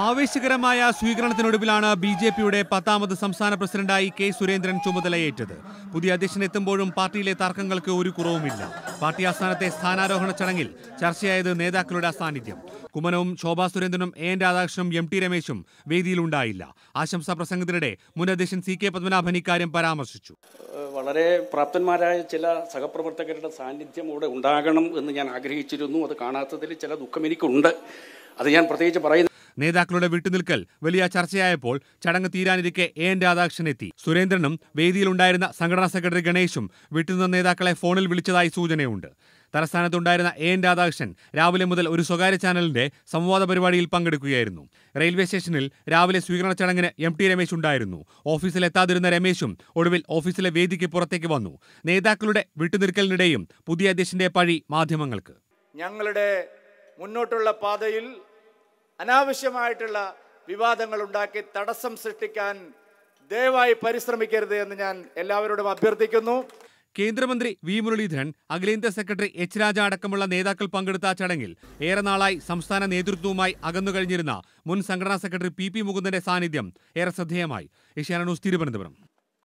ആവേശകരമായ സ്വീകരണത്തിനൊടുവിലാണ് ബി.ജെ.പിയുടെ 10ാമത് സംസ്ഥാന പ്രസിഡന്റായി കെ സുരേന്ദ്രൻ ചുമതലയേറ്റത്. പുതിയ അധ്യക്ഷനെത്തുമ്പോഴും പാർട്ടിയിലെ തർക്കങ്ങൾക്ക് ഒരു കുറവുമില്ല. പാർട്ടി ആസ്ഥാനത്തെ സ്ഥാനാരോഹണ ചടങ്ങിൽ ചർച്ചയായത് നേതാക്കളുടെ അസാന്നിധ്യം. കുമ്മനവും ശോഭാ സുരേന്ദ്രനും എൻ രാധാകൃഷ്ണനും എം.ടി. രമേശും വേദിയിലുണ്ടായില്ല. ആശംസാ പ്രസംഗത്തിനിടെ മുൻ അധ്യക്ഷൻ സി.കെ. പത്മനാഭൻ ഇക്കാര്യം പരാമർശിച്ചു. വളരെ പ്രാപ്തന്മാരായ ചില സഹപ്രവർത്തകരുടെ സാന്നിധ്യം ഇവിടെ ഉണ്ടാകണം എന്ന് ഞാൻ ആഗ്രഹിച്ചിരുന്നു. അത് കാണാത്തതിൽ ചില ദുഃഖം എനിക്കുണ്ട്. അത് ഞാൻ പ്രത്യേകിച്ച് പറയുന്നു. നേതാക്കളുടെ വിട്ടുനിൽക്കൽ വലിയ ചർച്ചയായപ്പോൾ ചടങ്ങ് തീരാനിരിക്കെ എൻ രാധാകൃഷ്ണൻ എത്തി. സുരേന്ദ്രനും വേദിയിലുണ്ടായിരുന്ന സംഘടനാ സെക്രട്ടറി ഗണേശും വിട്ടുനിന്ന നേതാക്കളെ ഫോണിൽ വിളിച്ചതായി സൂചനയുണ്ട്. തലസ്ഥാനത്തുണ്ടായിരുന്ന എൻ രാധാകൃഷ്ണൻ രാവിലെ മുതൽ ഒരു സ്വകാര്യ ചാനലിന്റെ സംവാദ പരിപാടിയിൽ പങ്കെടുക്കുകയായിരുന്നു. റെയിൽവേ സ്റ്റേഷനിൽ രാവിലെ സ്വീകരണ ചടങ്ങിന് എം.ടി. രമേശ് ഉണ്ടായിരുന്നു. ഓഫീസിലെത്താതിരുന്ന രമേശും ഒടുവിൽ ഓഫീസിലെ വേദിക്ക് പുറത്തേക്ക് വന്നു. നേതാക്കളുടെ വിട്ടുനിൽക്കലിനിടെയും പുതിയ അധ്യക്ഷന്റെ പഴി മാധ്യമങ്ങൾക്ക്. ഞങ്ങളുടെ മുന്നോട്ടുള്ള പാതയിൽ അനാവശ്യമായിട്ടുള്ള വിവാദങ്ങൾ ഉണ്ടാക്കി തടസ്സം സൃഷ്ടിക്കാൻ ദയവായി പരിശ്രമിക്കരുത് എന്ന് ഞാൻ എല്ലാവരോടും അഭ്യർത്ഥിക്കുന്നു. കേന്ദ്രമന്ത്രി വി മുരളീധരൻ, അഖിലേന്ത്യാ സെക്രട്ടറി എച്ച് രാജ അടക്കമുള്ള നേതാക്കൾ പങ്കെടുത്ത ചടങ്ങിൽ ഏറെ നാളായി സംസ്ഥാന നേതൃത്വവുമായി അകന്നുകഴിഞ്ഞിരുന്ന മുൻ സംഘടനാ സെക്രട്ടറി പി മുകുന്ദന്റെ സാന്നിധ്യം ഏറെ ശ്രദ്ധേയമായി. ഏഷ്യാനെറ്റ് ന്യൂസ്, തിരുവനന്തപുരം.